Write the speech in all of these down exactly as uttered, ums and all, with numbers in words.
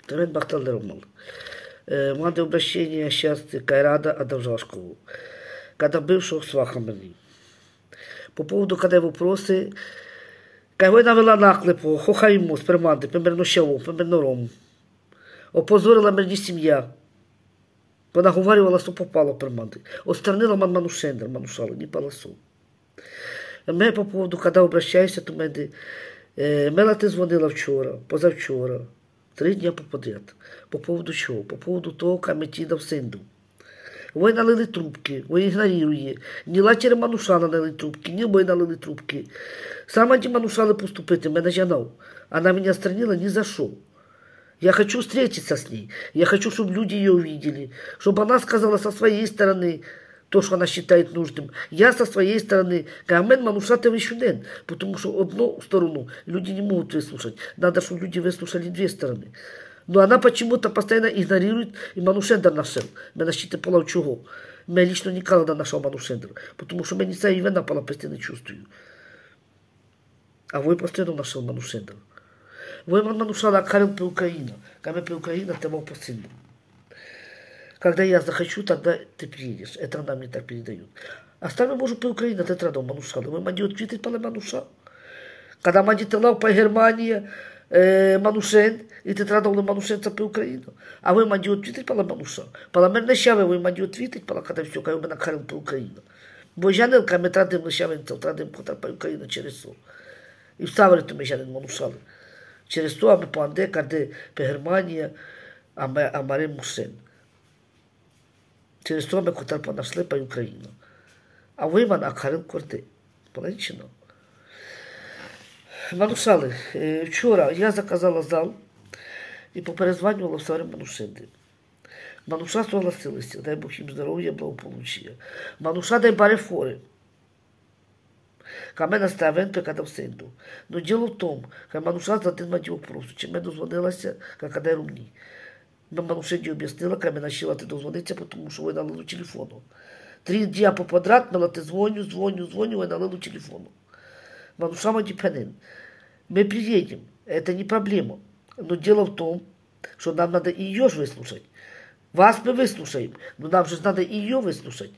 Товен Бахталдермал. Младое обращение счастья Кайрада Адавжашкову. Когда бывшего свахамани. По поводу, когда вопросы, кого навела наклепу, хохайму, сперманти, примерно щаву, примерно рому. Опозорила мені сім'я. Вона говорила, що попала приманти. Отстранила ман манушендер, манушала, не паласу. Мене по поводу, коли обращаюся до мене, Мела ти дзвонила вчора, позавчора, три дні подряд. По поводу чого? По поводу того, как метіда в синду. Ви налили трубки, ви ігнорує. Ні латіри манушала налили трубки, ні ви налили трубки. Сама ті манушали поступити, мене жанав. Она меня отстранила ни за что. Я хочу встретиться с ней. Я хочу, чтобы люди ее увидели. Чтобы она сказала со своей стороны то, что она считает нужным. Я со своей стороны. Гамен манушатый вещунен. Потому что одну сторону люди не могут выслушать. Надо, чтобы люди выслушали две стороны. Но она почему-то постоянно игнорирует и манушендер нашел. Меня считает полов чего. Я лично никогда нашел манушендер. Потому что я не вина пола постоянно чувствую. А вы постоянно нашел манушендер. Вы манушала Карел по Украине. Когда по Украине, ты мог посыльным. Когда я захочу, тогда ты приедешь. Это она мне так передают. Остальное можу по Украине, ты традом манушала. Вы манди отвитать по мануша. Когда манди телав по Германии, э, манушен, и ты традом манушенца по Украине. А вы манди отвитать по мануша. По мерне щаве вы манди отвитать, по когда все, когда вы на Карел по Украине. Бо жанел, когда мы традим на щавенца, традим по Украине через со. И вставили то мы жанел манушали. Через то, а ми по Анде, каде по Германія, а ми, а Мари Мусен. Через то ми котар понашли по Україну. А виман Акарин Корти. Поленчино. Манушали, вчора я заказала зал і поперезванювала в Саварі Манушенди. Мануша согласилася, дай Бог їм здоров'я, благополуччя. Мануша дай баре фори. Ка мене ставен пекада в сенду. Но дело в том, ка мануша за один маті вопросу, чи мене дозвонилася, ка кадай румні. Мен манушенді об'яснила, ка мене щила ти дозвониться, тому що ви налили телефону. Три дня поподряд, мала ти дзвоню, дзвоню, дзвоню, ви налили телефону. Мануша маті пенен. Мы приедем, это не проблема. Но дело в том, что нам надо и ее же выслушать. Вас мы выслушаем, но нам же надо и ее выслушать.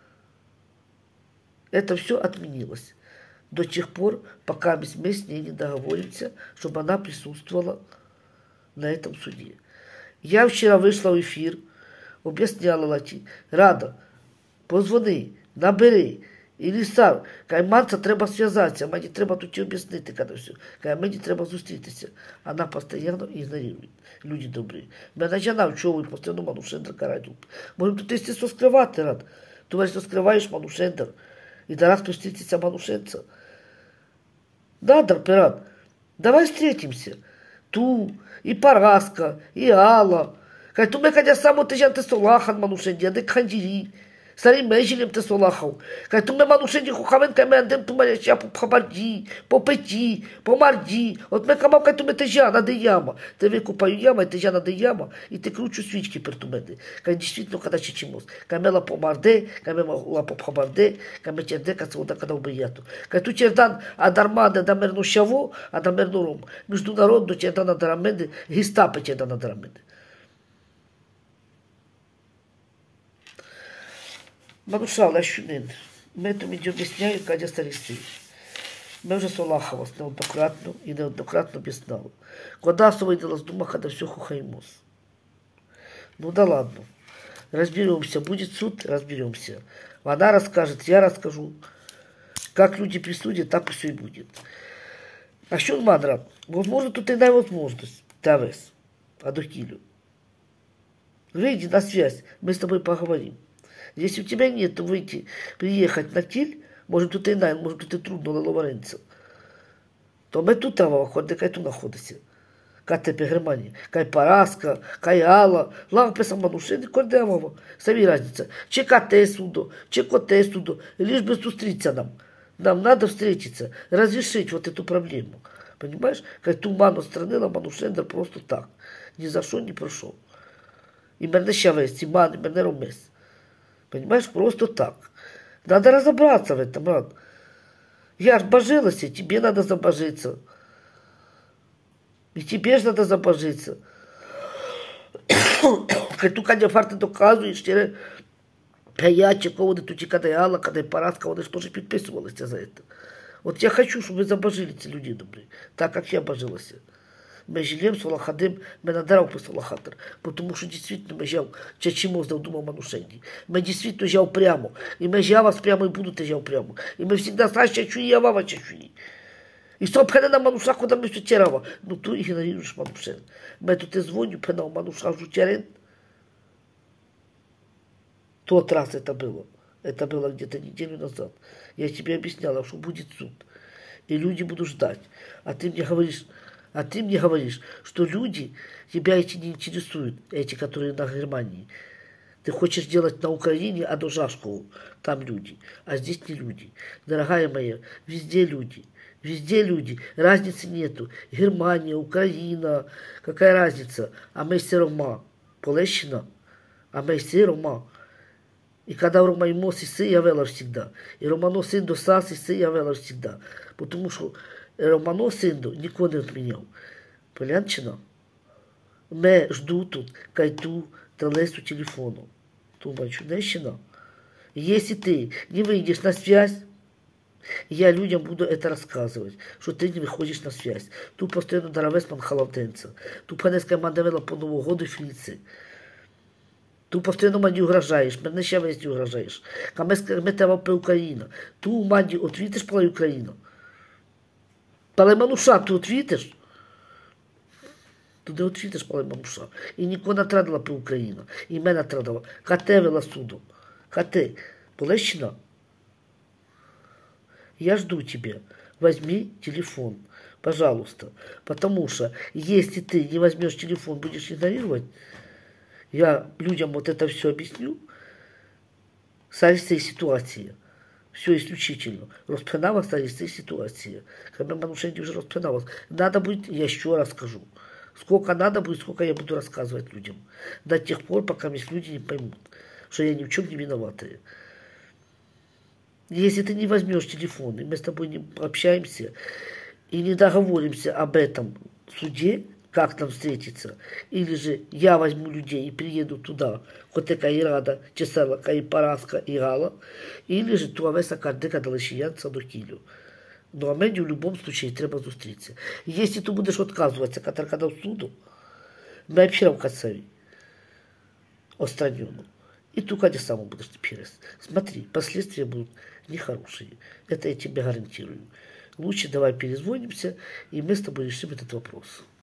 Это все отменилось. До тех пор, пока мы с ней не договоримся, чтобы она присутствовала на этом суде. Я вчера вышла в эфир, объясняла Латі, Рада, позвони, набери, или сам, кай манца треба зв'язатися, мені треба тут об'яснити, коли все, кай мені треба зустрітися. Вона постійно ігнорує, люди добрі. Мене жанав, чого ви постійно манушендер карають. Можемо тут істи що скривати, Рад. Ти що скриваєш манушендер, и да раз встретиться манушенца. Да, Дарперат, давай встретимся. Ту, и Параска, и Алла. Кай ту ме кадя само те жан те солахан манушенди, а де кхандiri. Старим межелем те солахал. Кай ту ме манушенди хухавен кай ме андем ту ме по пхабарди, по пети, по марди. От ме камав кай ту ме те жан, а де яма. Те викупаю яма, и те жан, а де яма. И те кручу свічки per ту мене. Кай действительно когда чечимос. Кай мела по марде, кай мела по пхабарде, кай ме черде, кай свода когда убияту. Кай ту чердан адармаде да мерну шаво, а да мерну ром. Международно чердан адараменде, гестапе чердан адараменде. Манушал, Ащунин, ми тобі об'ясняю, Кадя старісти. Ми вже солахалась неоднократно і неоднократно об'ясняли. Коли видала з дома, когда все хухаймос. Ну да ладно. Разберемся. Будет суд, разберемся. Она расскажет, я расскажу. Как люди присудят, так все и будет. А що манра? Возможно, тут и невозможность. Тавес. Адохилю. Выйди на связь, мы с тобой поговорим. Если у тебя нет выйти, приехать на Киль, может тут и най, может тут и трудно на Ловаренцо, то ми тут треба виходити, кай тут знаходиться. Кай тебе Германія, кай Параска, кай Алла, лава писав манушини, кордемово. Самі разниця. Чи кате судо, чи коте судо, лишь бы зустріться нам. Нам надо встретиться, разрешить вот эту проблему. Понимаешь? Кай ту ману отстранила Манушендер просто так. Ни за что не прошел. И мене ще весь, и ман, и мене ромес. Понимаешь, просто так. Надо разобраться в этом, брат. Я ж божилась, и тебе надо забожиться. И тебе же надо забожиться. Ту, Кадя, фарти доказуєш, ще я чи кого не тут, коли Алла, коли Параска, вони ж теж підписувалися за це. От я хочу, щоб ви забожили ці люди добрі, так як я божилася. Ми жилем Солохадим, ми надарав по Солохатер, тому що дійсно ми жав, чачимо здав думав манушенді. Ми дійсно жав прямо, і ми жав вас прямо, і будете жав прямо. І ми завжди знаємо, чачуї, я вава чачуї. І що пхене на мануша, куди ми втірава? Ну, ту ігноруєш манушен. Ми тут дзвоню, пхене мануша жутярин. Тот раз это было. Это было где-то неделю назад. Я тебе объясняла, что будет суд. И люди будут ждать. А ты мне говоришь, а ты мне говоришь, что люди, тебя эти не интересуют, эти, которые на Германии. Ты хочешь делать на Украине, а до Жашкову там люди. А здесь не люди. Дорогая моя, везде люди. Везде люди. Разницы нету. Германия, Украина. Какая разница? А мы все равно. Полещина. А мы все равно. И когда Рома и Мос, и сы явела всегда. И Романо сын до Сас, и сы явела всегда. Потому что Романо сын до никого не отменял. Понятно? Me жду тут, кайту, троллейсу телефону. Тумачу, нещина. Если ты не выйдешь на связь, я людям буду это рассказывать, что ты не выходишь на связь. Ту постоянно даровесман халатенца. Ту панеская мандавела по Новому году фрицы. Ту постійно мені угрожаєш, мене ще весь угрожаєш. Ми тебе про Україну. Ту мені отвітиш про Україну. Пале мануша, ти отвітиш? Туди отвітиш, пале мануша. І нікого не традила про Україну. І мене традила. Кате вела суду. Кате. Полещина? Я жду тебя. Возьми телефон. Пожалуйста. Потому что, если ты не возьмешь телефон, будешь игнорировать, я людям вот это все объясню. Зараз цієї ситуації. Все исключительно. Розпинала зараз цієї ситуації. Когда Манушеньки уже розпиналась. Надо будет, я еще раз скажу. Сколько надо будет, сколько я буду рассказывать людям. До тех пор, пока люди не поймут, что я ни в чем не виноватая. Если ты не возьмешь телефон, и мы с тобой не общаемся, и не договоримся об этом в суде, как нам встретиться, или же я возьму людей и приеду туда, Котека и Рада, Чесалака и Параска и Гала, или же Туавеса Кардека Далешиянца до Килю. Но а мені в любом случае треба зустрітися. Если ты будешь отказываться, когда в суду, мы общаем в Кацаве, отстраненном. И ту Кадя сама будешь теперь. Смотри, последствия будут нехорошие. Это я тебе гарантирую. Лучше давай перезвонимся, и мы с тобой решим этот вопрос.